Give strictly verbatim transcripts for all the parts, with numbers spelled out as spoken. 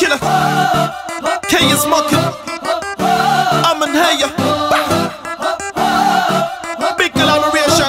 killer. K is smoking. I'm in here. Big collaboration.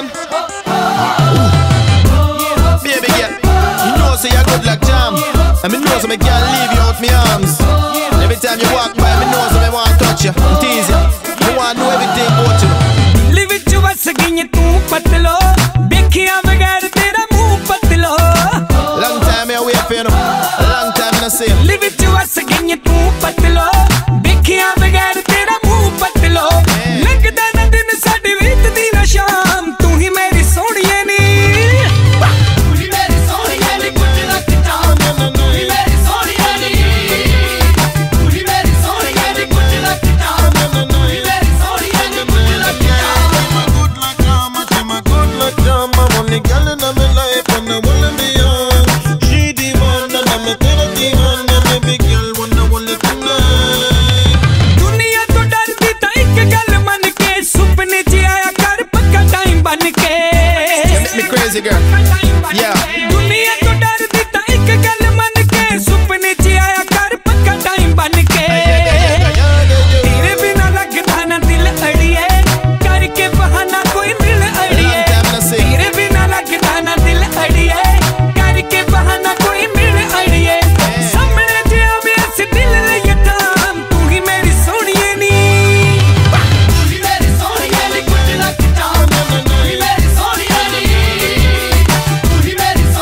Baby girl, you know say you're good like jam. And me know so me can't leave you out my arms. Every time you walk by, me know so me want to touch you, tease you. Me want to know everything about you. Live it to us again, you too patlo. Bekhiya bagar tera muh patlo. Long time I wait for you, long time I see you. Live it to us again, you too patlo. Bekhiya bagar tera muh patlo. Lagda na din saadi veetdi na shaam. Tu hi meri soniye ni. Tu hi meri soniye ni kuch rakhta. Tu hi meri soniye ni. Tu hi meri soniye ni kuch rakhta. Tu hi meri soniye ni kuch rakhta. I'm a good like jam. I'm only girl in my life and I wanna be young. She the one and I'm a the one. And my big girl wanna only tonight. दुनिया तो डरती था एक गल मन के सुपने च आया कर पक्का टाइम बन के. You make me crazy, girl. Yeah. दुनिया तो डरती था एक गल मन के सुपने च आया कर पक्का टाइम बन के. तेरे बिना लगता ना दिल अड़िए करके बहाना कोई मिल अड़िए. तेरे बिना लगता ना दिल अड़िए करके बहाना कोई मिल अड़िए. सामने जे आवे ऐसे दिल लगे थाम. तू ही मेरी सोनिए नी. तू ही मेरी सोनिए नी कुछ लगता. तू ही मेरी सोनिए नी. तू ही मेरी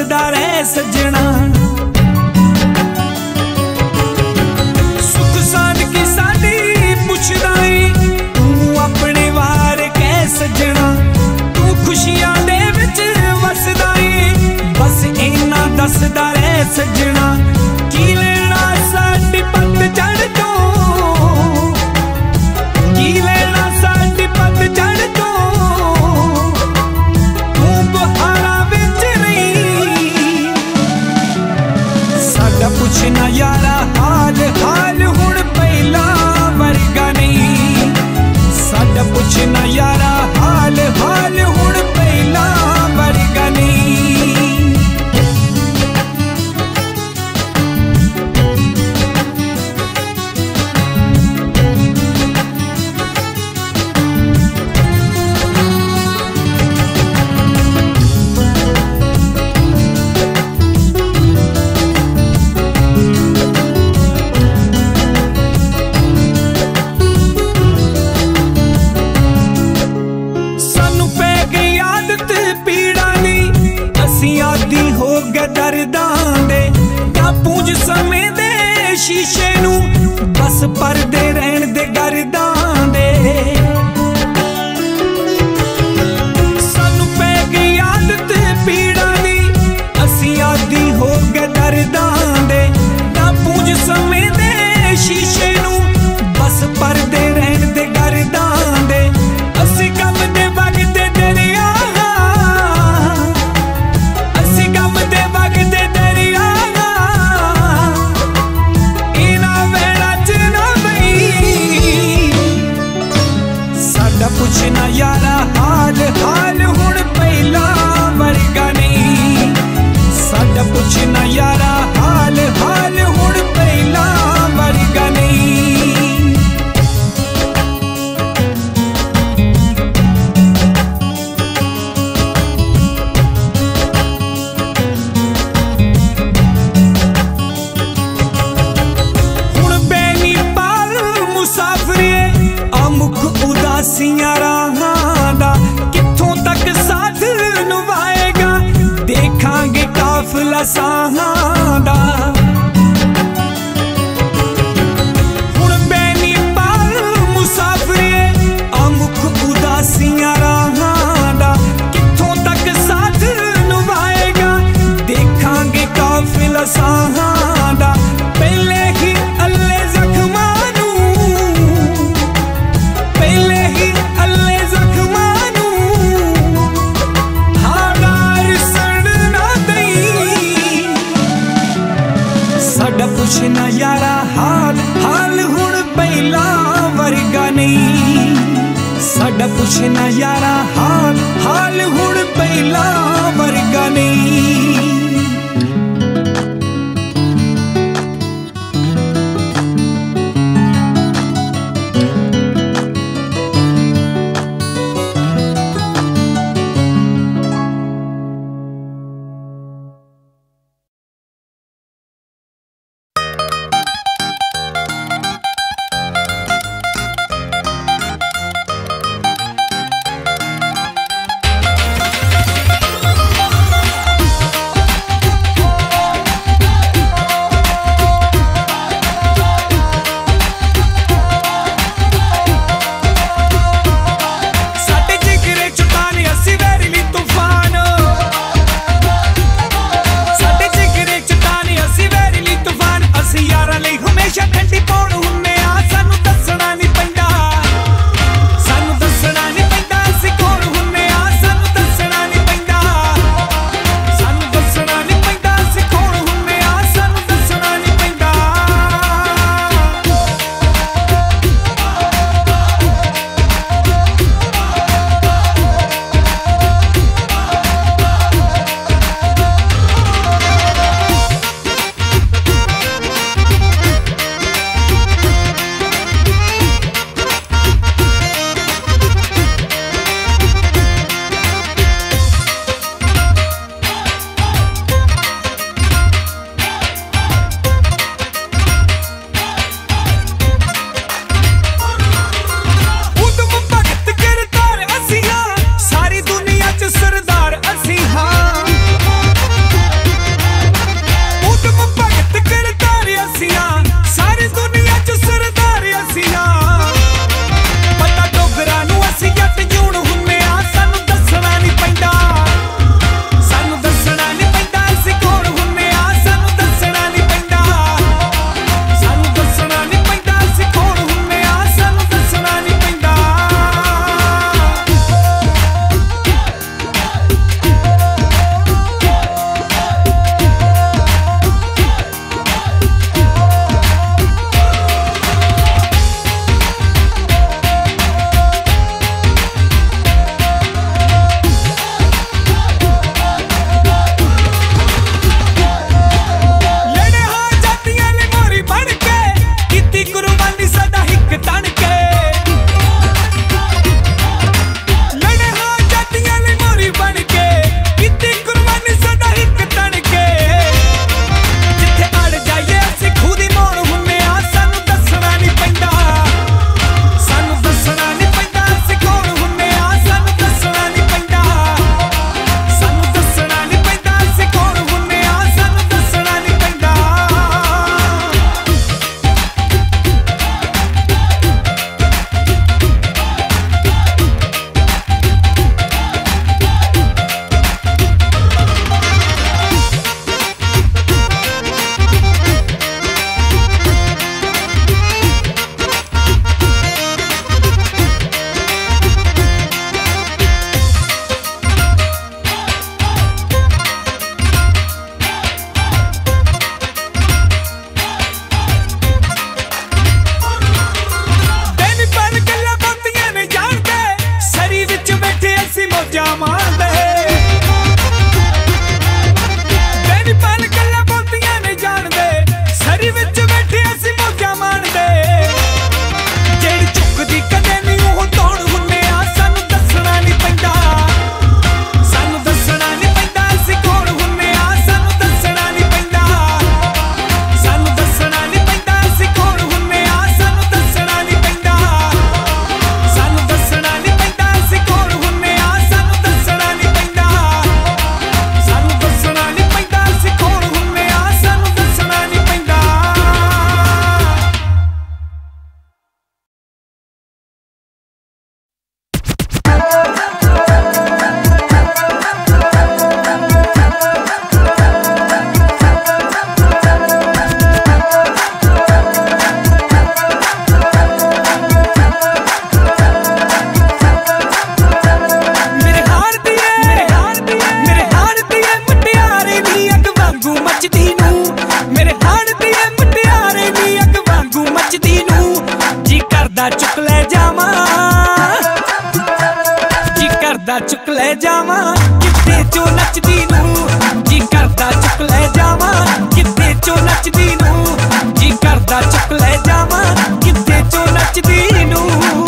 दसदा रह सजना। सुख साध की साडी पुछदा ए तू अपने वार कै सजना। तू खुशियां दे विच वसदा ए बस इन्ना दसदा रह सजना। की लेना साडी पत चढ़ तो, की लेना साडी पत चढ़ तो, तू बहारा विच नहीं। साडा पुछना यारा हाल हाल हुण पहला वर्गा नहीं। साडा पुछना यारा हाल हाल हुण पहला वर्गा नहीं। आदि हो गए दर्दां दे क्या पूंज समय दे शीशे नू बस परदे रहन दे गर्दां दे। सानू पै गई आदत पीड़ा दी असी आदि हो गए दर्दां दे क्या पूंज समय दे शीशे नू बस परदे रहन दे गर्दां दे। असी कम दे वगदे दरिया पुछना यारा हाल हाल हुण पहला वर्गा नहीं। साडा पुछना यारा हाल हाल हुण पहला वर्गा नहीं। हुण बैनी पाल मुसाफरे अमुख उदासियां राहां दा कित्थों तक साथ निभाएगा देखांगे काफिला साहां दा। हुण बैनी पाल मुसाफरे अमुख उदासियां राहां दा कित्थों तक साथ निभाएगा देखांगे काफिला साहां दा। पहले ही अल्ले जख्मां नू, पहले ही अल्ले जख्मां नू हालार सड़ना दई। साडा पुछना यारा हाल हाल हुण पहला वर्गा नहीं। साडा पुछना यारा हाल हाल हुण पहला वर्गा नहीं। करदा चुक ले जावा किते चो नचदी नू जी करदा चुक ले जावा किते चो नचदी नू जी करदा चुक ले जावा किते चो नचदी नू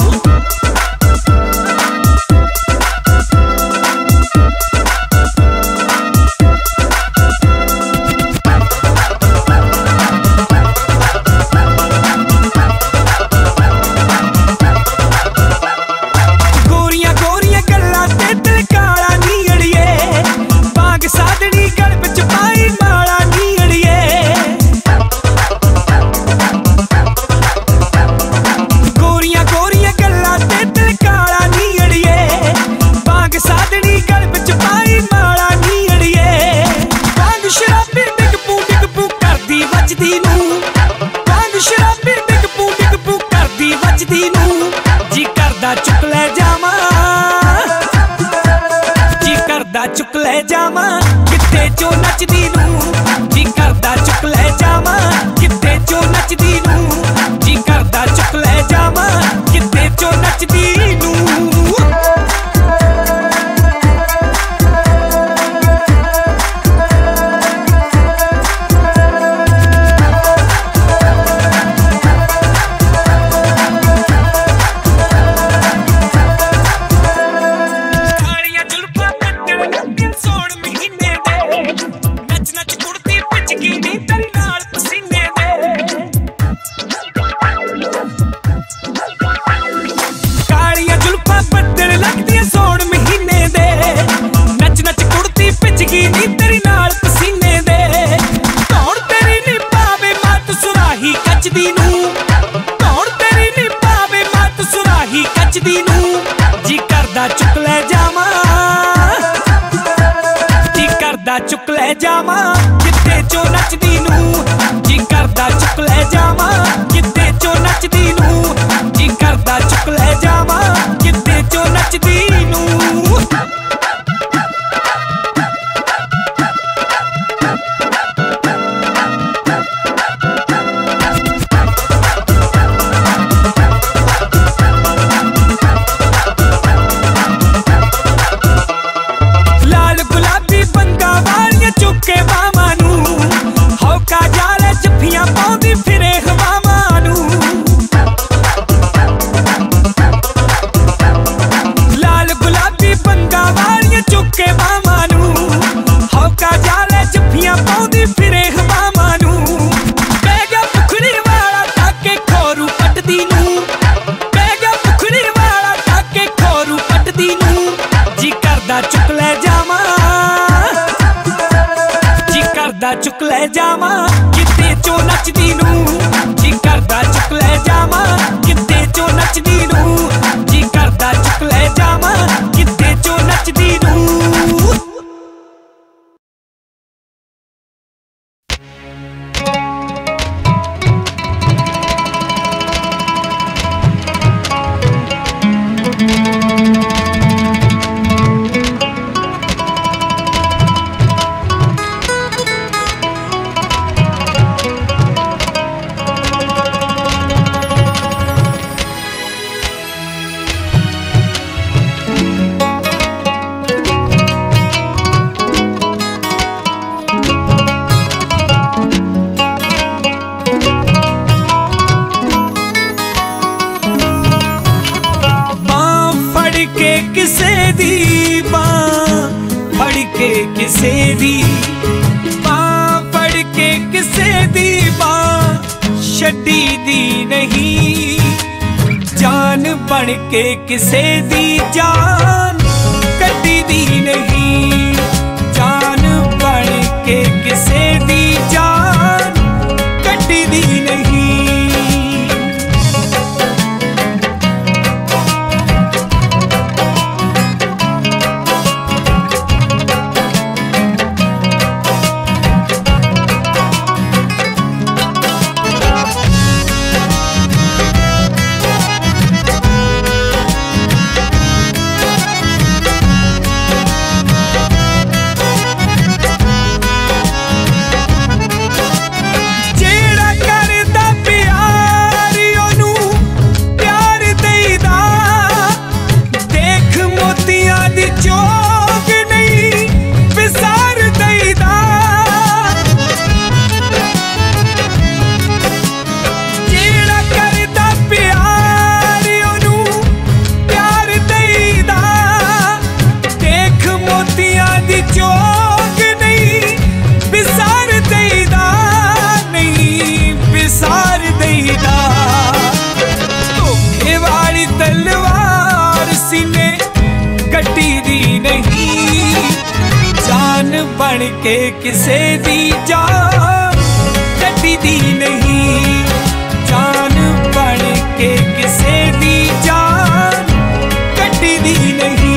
चुक ले जावा जी करदा चुक ले जावा किते चो नचदी नू जी करदा चुक ले जावा किते चो नचदी नू जी करदा चुक ले जावा किते चो नचदी नू चुक ले जावा जी करदा चुक ले जावा किते चो नचदी नू जी करदा चुक ले जावा किते चो नचदी नू जी करदा चुक ले जावा किते चो नचदी नू चुक ले जावा जी करदा चुक ले जावा किते चो नचदी नू जी करदा चुक ले जावा किते चो नचदी नू जी करदा चुक ले जावा किते चो नचदी नू किसे दी बां फड़ के किसे दी बां फड़ के किसे दी बां छड्डी दी नहीं जान बन के किसे दी जान कड्डी दी नहीं जान बन के किसे दी जान कड्डी दी नहीं बन के किसे दी जान कटी दी नहीं, जान बन के किसे दी जान कटी दी नहीं।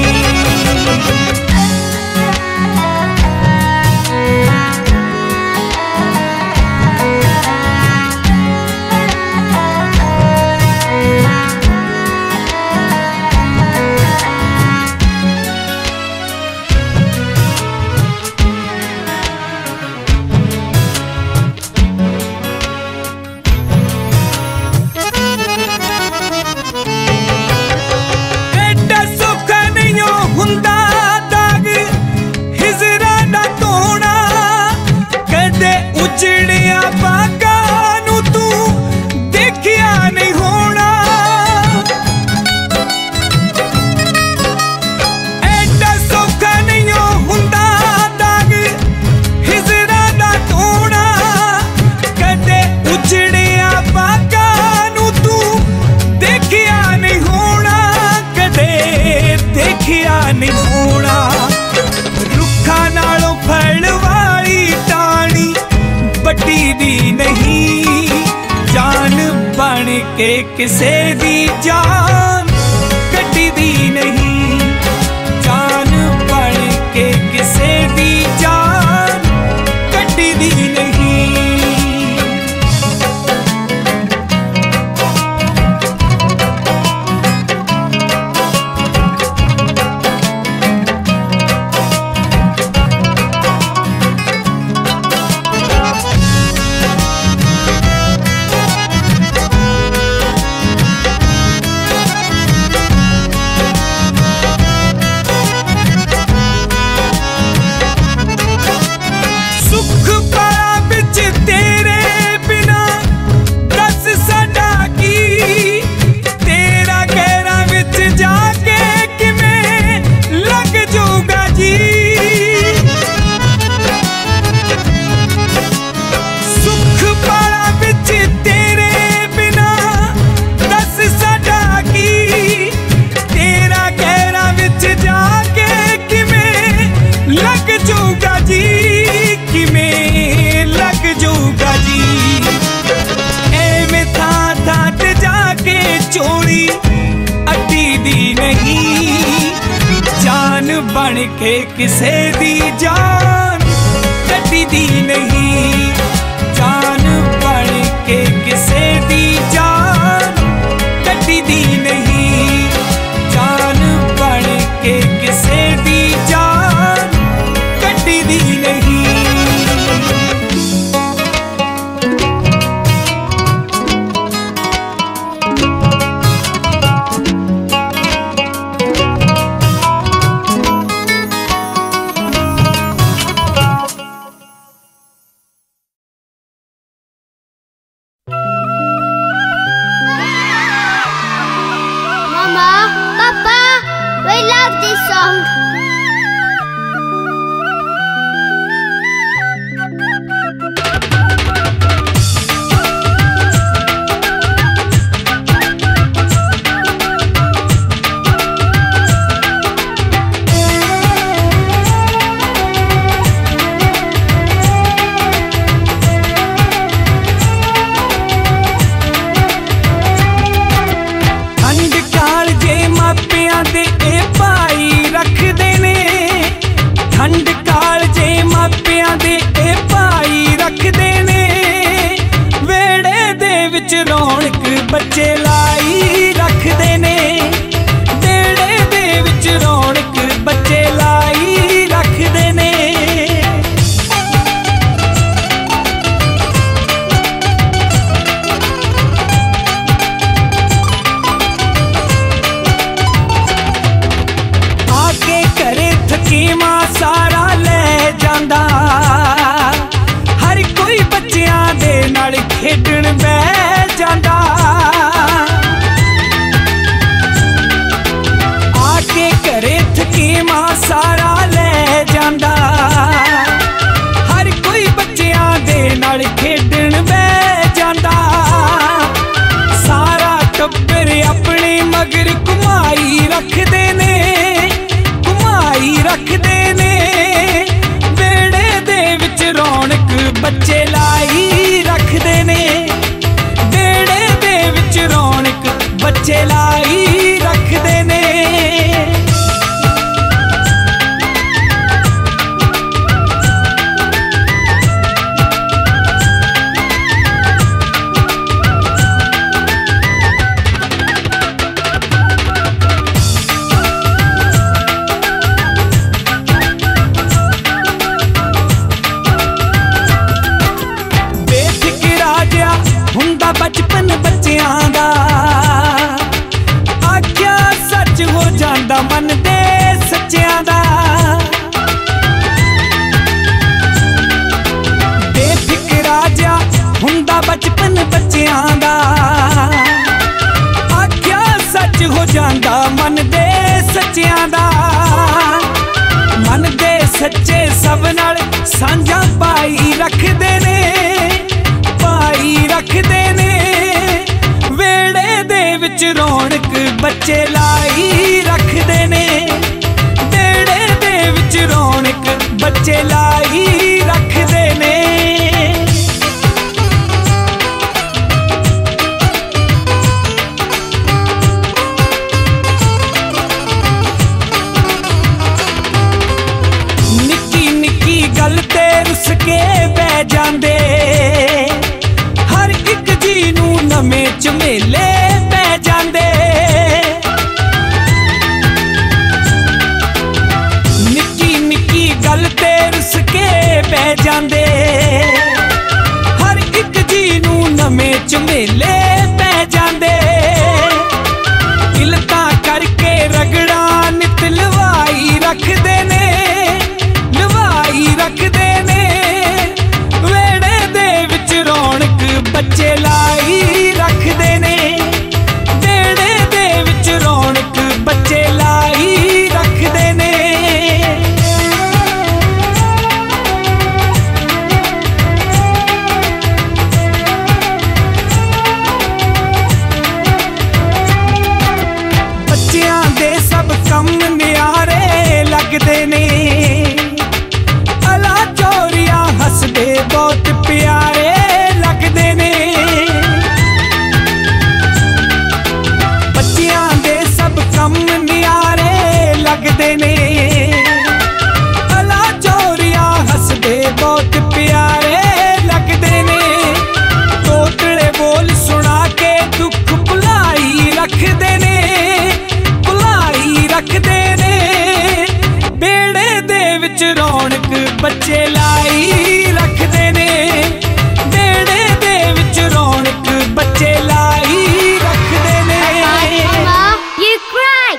उजड़िया बागां नूं तू देखिया नहीं होना, एडा सौखा नहीं हुंदा दाग हिजरा दा धोना। कदे उजड़िया बागां नूं तू देखिया नहीं होना, कदे देखिया नहीं होना। रुखा नालों फल वाली टाणी बटी दी नहीं, जान बन के किसे दी जान कटी दी नहीं, जान बन के किसे दी जान कटी दी नहीं। चोरी अड्डी दी नहीं, जान बन के किसे दी जान कटी दी नहीं, जान बन के किसे दी जान कटी दी नहीं, जान बन के किसे दी जान कटी दी नहीं। बच्चे लाई रखदे ने बेड़े दे विच रौनक, बच्चे लाई रखदे ने। आके घरे थकीमा सारा ले जांदा, हर कोई बच्चियां दे नाल खेडण बह जांदा। रौनक बच्चे लाई रखदे ने, बेड़े दे विच रौनक बच्चे लाई रखदे ने। बचपन बच्चियां दा आख्या सच हो जांदा मन दे सच्चियां दा। बेफिक्रा जा हुंदा बचपन बच्चियां दा आख्या सच हो जांदा मन दे सच्चियां दा। मन दे सच्चे सब नाल सांझा पाई रखदे ने, पाई रखदे ने। वेड़े दे विच रौनक बच्चे लाई रखदे ने, वेड़े दे विच रौनक बच्चे लाई रखदे ने। निक्की निक्की गल ते रुस के बह जांदे, हर एक जी नूं नवें झमेले पै जांदे। निक्की निक्की गल ते रुस के पै जांदे, हर एक जी नूं नवें झमेले पै जांदे। इलतां करके रगड़ा नित लवाई रखदे ने, लवाई रखदे ने। वेड़े दे विच रौनक बच्चे लाई रखदे ने, वेड़े दे विच रौनक बच्चे लाई रखदे ने। बच्चियां दे सब कम न्यारे लगदे ने, अला चोरियां हसदे बहुत प्यारे लगदे ने। बच्चियां दे सब कम न्यारे लगदे ने, अला चोरियां हसदे बहुत प्यारे लगदे ने। तोतले बोल सुना के दुख भुलाई रखदे ने, भुलाई रखदे ने। बेड़े दे विच रौनक बच्चे लाई रखदे ने, बेड़े दे विच रौनक बच्चे लाई रखदे ने। Mama, you cry.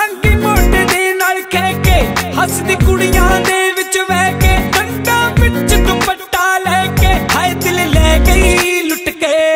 ਲਾਂਗੀ ਮੋਢੇ ਦੇ ਨਾਲ ਕਹਿ ਕੇ ਹੱਸਦੀ ਕੁੜੀਆਂ ਦੇ ਵਿੱਚ ਵਹਿ ਕੇ ਡੰਡਾ ਵਿੱਚ ਦੁਪੱਟਾ ਲੈ ਕੇ ਹਾਏ ਦਿਲ ਲੈ ਗਈ ਲੁੱਟ ਕੇ